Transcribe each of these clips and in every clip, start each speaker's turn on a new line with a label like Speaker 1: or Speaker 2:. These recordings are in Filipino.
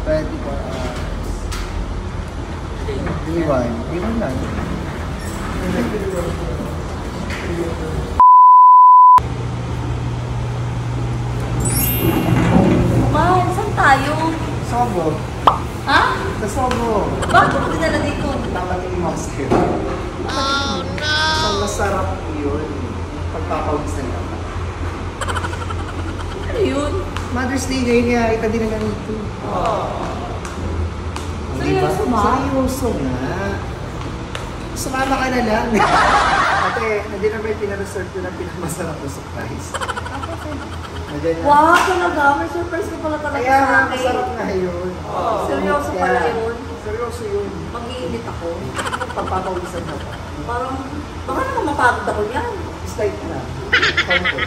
Speaker 1: 24 hours. D1. D1 lang.
Speaker 2: Man, saan tayo?
Speaker 1: Sobo.
Speaker 2: Ha?
Speaker 1: Sa Sobo.
Speaker 2: Bakit mo dinala dito?
Speaker 1: Dapat yung master. Oh no! Ang masarap yun. Pagpapawisan ka pa.
Speaker 2: Ano yun?
Speaker 1: Mother's Day ngayon nga, ita din na ganito.
Speaker 2: Seryoso ba?
Speaker 1: Seryoso nga. Sumama ka na lang. Ate, hindi na may pinareserve ko ng pinakamasarap na surprise.
Speaker 2: Wow, talaga. May surprise ka pala talaga
Speaker 1: Kaya
Speaker 2: sa
Speaker 1: nga,
Speaker 2: akin.
Speaker 1: masarap nga yun.
Speaker 2: Seryoso pala yun.
Speaker 1: Seryoso yun.
Speaker 2: Mag-iinit ako.
Speaker 1: Pagpapawisan ka pa.
Speaker 2: Parang, baka naman mapagod ako yan.
Speaker 1: Slide na. Comfort.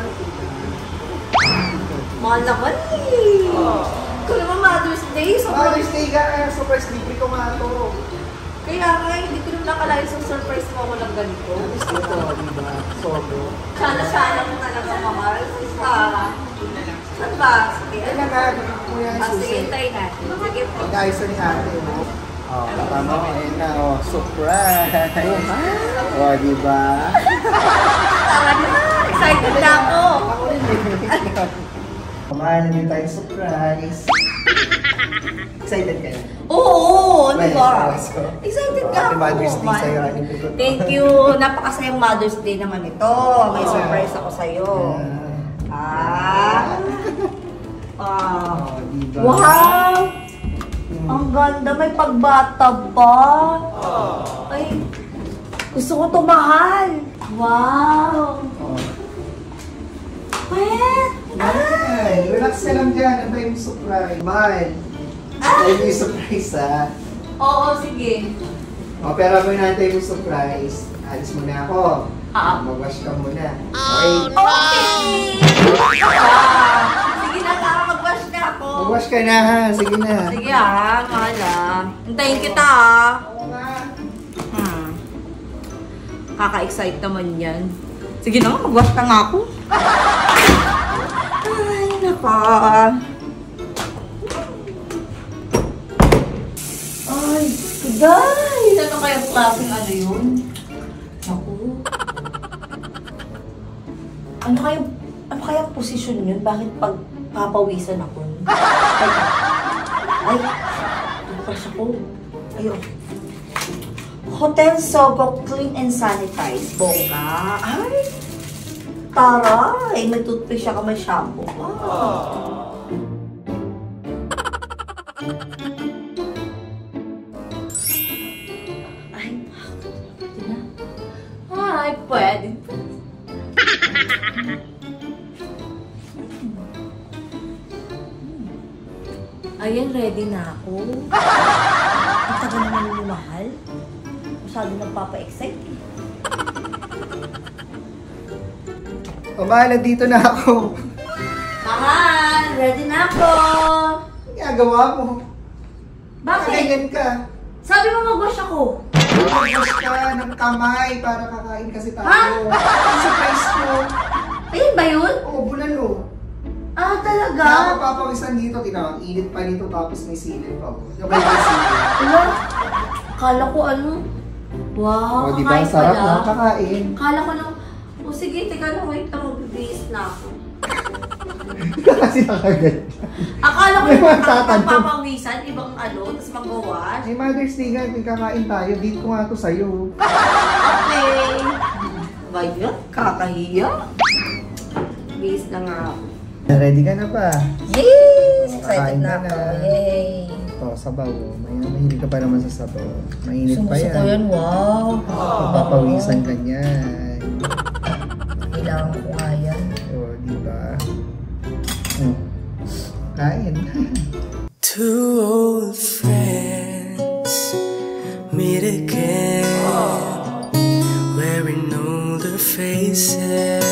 Speaker 2: Mahal naman eh. Ito naman Mother's Day.
Speaker 1: Mother's Day ka, surprise libre ko nga ito.
Speaker 2: Kaya nga, hindi ko naman nakalain sa surprise mo ako ng ganito.
Speaker 1: Ito, diba? Sobo.
Speaker 2: Sana mo na lang sa mahal. Saan ba? Sige.
Speaker 1: Ay, nagagawin ko yan.
Speaker 2: Sige, tayo natin. Sige po.
Speaker 1: Pag-ayos ni ate, no? Oh, tama ko. Ayun na, oh. Surprise! Oh, diba?
Speaker 2: Tama na. Excited na ako.
Speaker 1: Ako rin eh. Kumain din tayong surprise. Excited ka na?
Speaker 2: Oo, ano ba?
Speaker 1: Let's go.
Speaker 2: Excited ka
Speaker 1: Happy
Speaker 2: ako.
Speaker 1: Mother's Day sa'yo.
Speaker 2: Thank you. Napakasayang Mother's Day naman ito. May surprise ako sa'yo.
Speaker 1: Oh, diba?
Speaker 2: Wow! Ang ganda. May pagbata pa. Ay, gusto ko ito mahal. Wow!
Speaker 1: Oh.
Speaker 2: Pwet!
Speaker 1: Ay, relax ka lang dyan. Ano ba yung surprise? Mahal. Ay, yung surprise, ha?
Speaker 2: Oo, sige.
Speaker 1: O, pero mo natin yung surprise. Alis muna ako. Mag-wash ka muna. Okay?
Speaker 2: Okay! Sige na, Tara, mag-wash na ako.
Speaker 1: Mag-wash ka na, ha? Sige na.
Speaker 2: Sige mahal Hintayin kita
Speaker 1: Oo nga.
Speaker 2: Kaka-excite naman yan. Sige na, mag-wash na nga ako. Ay, naka. Ay, guys! Ano kayang klaseng ano yun? Naku. Ano kayang posisyon yun? Bakit pag papawisan ako? Ay, toothbrush ako. Ayun. Hotel Sogo Clean and Sanitize. Bongga. Ay, taray. May toothpaste siya ka, may shampoo. Ay, pwede na. Ay, pwede. Ayan, ready na ako. Ang tagal naman yung mahal. Masyado nagpapa-excite eh.
Speaker 1: O, mahal, dito na ako.
Speaker 2: Mahal! Ready na ako!
Speaker 1: Ang ginagawa mo.
Speaker 2: Bakit?
Speaker 1: Ganyan ka.
Speaker 2: Sabi mo mag-wash ako.
Speaker 1: Mag-wash ka ng kamay para kakain kasi tayo.
Speaker 2: Ha?
Speaker 1: Ang surprise ko.
Speaker 2: Ayun ba yun?
Speaker 1: Oo, bulalo.
Speaker 2: Ah, talaga?
Speaker 1: Kaya papawisan dito, tinawag. Init pa nito tapos may silid pa. Yung may silid.
Speaker 2: Ano? Kala ko ano? Wow,
Speaker 1: O, diba?
Speaker 2: kakain
Speaker 1: Sarap
Speaker 2: pala.
Speaker 1: na kakain.
Speaker 2: Kala ko lang, o sige, teka lang, wait lang, magbibihis na ako.
Speaker 1: Kasi nakagat.
Speaker 2: Akala ko
Speaker 1: May
Speaker 2: yung
Speaker 1: magtatanong.
Speaker 2: papawisan, ibang ano, tapos mag-wash.
Speaker 1: May Mother's Day nga, kakain tayo. Dito ko nga to sa'yo.
Speaker 2: Okay. Ba yun? Kakahiya. Bihis na nga ako.
Speaker 1: Ready ka na ba?
Speaker 2: Yes! Excited
Speaker 1: Kakain
Speaker 2: na
Speaker 1: ka
Speaker 2: ako.
Speaker 1: na.
Speaker 2: Yay!
Speaker 1: Ito, sabaw. Mahilig ka pa naman sa sabaw. Mainit pa
Speaker 2: Sumuso ko
Speaker 1: yan.
Speaker 2: yan, wow!
Speaker 1: Papawisan ka niyan.
Speaker 2: Kailangan ko nga yan.
Speaker 1: O, diba? Kain.
Speaker 3: Two old friends meet again, wearing older faces,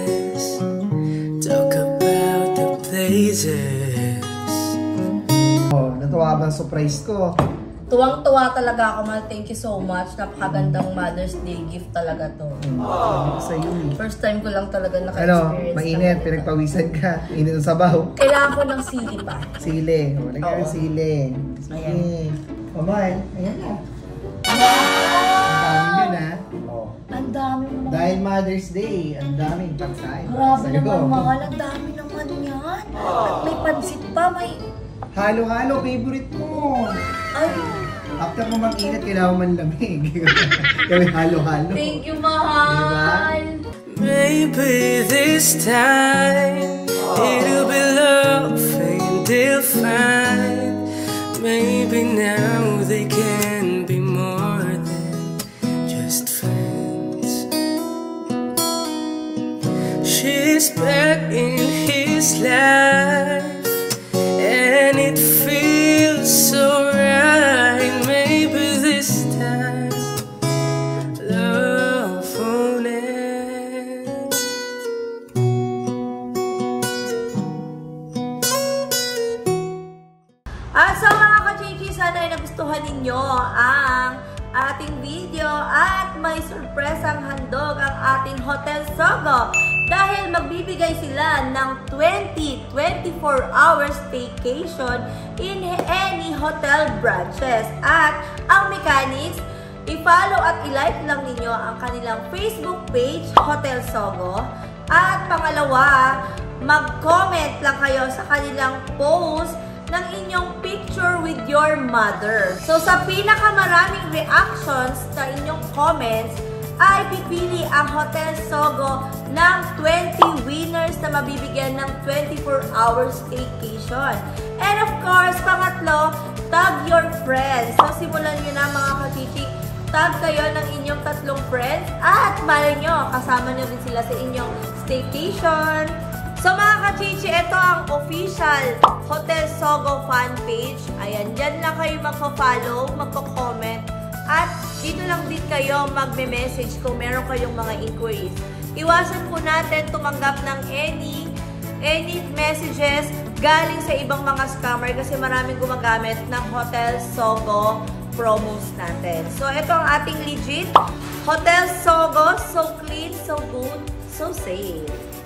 Speaker 3: talk about the places.
Speaker 1: Oh, natuwa ba ang surprise ko?
Speaker 2: Tuwang-tuwa talaga ako, Mal. Thank you so much. Napakagandang Mother's Day gift talaga to.
Speaker 1: Sabi ko sa'yo eh.
Speaker 2: First time ko lang talaga
Speaker 1: Ano,
Speaker 2: naka-experience.
Speaker 1: mainit, pinagpawisan ka. Init ng sabaw.
Speaker 2: Kailangan ko ng sili pa.
Speaker 1: Sili. Wala ka ng sili. Sige.
Speaker 2: Ayan.
Speaker 1: Kamal, ayan na. Ang dami yun ha. Oh.
Speaker 2: Ang dami mo.
Speaker 1: Dahil Mother's Day, ang daming pagsain.
Speaker 2: Grabe
Speaker 1: Sa'yo.
Speaker 2: naman, Mahal. Ang dami naman yan. At may pansit pa, may...
Speaker 1: Halo-halo, favorite mo.
Speaker 2: Ay,
Speaker 1: After mo mag-init, kailangan man lamig. Gawin halo-halo.
Speaker 2: thank you, Mahal.
Speaker 3: Maybe this time it'll be love and they'll find. Maybe now they can be more than just friends. She's back in his life and it feels so right. Maybe this time love won't end.
Speaker 2: So mga ka-Chichi, sana ay nagustuhan ninyo ang ating video at may surpresang handog ang ating Hotel Sogo dahil magbibigay sila ng 24 hours staycation in any hotel branches. At ang mechanics, i-follow at i-like lang ninyo ang kanilang Facebook page, Hotel Sogo. At pangalawa, mag-comment lang kayo sa kanilang post ng inyong picture with your mother. So sa pinakamaraming reactions sa inyong comments, ay pipili ang Hotel Sogo ng 20 winners na mabibigyan ng 24 hours staycation. And of course, pangatlo, tag your friends. So simulan nyo na mga ka-Chichi, tag kayo ng inyong 3 friends at malay nyo, kasama nyo din sila sa inyong staycation. So mga ka-Chichi, ito ang official Hotel Sogo fan page. Ayan, dyan lang kayo magpa-follow, magpa-comment. At dito lang din kayo magme-message kung meron kayong mga inquiries. Iwasan po natin tumanggap ng any messages galing sa ibang mga scammer kasi maraming gumagamit ng Hotel Sogo promos natin. So ito ang ating legit Hotel Sogo. So clean, so good, so safe.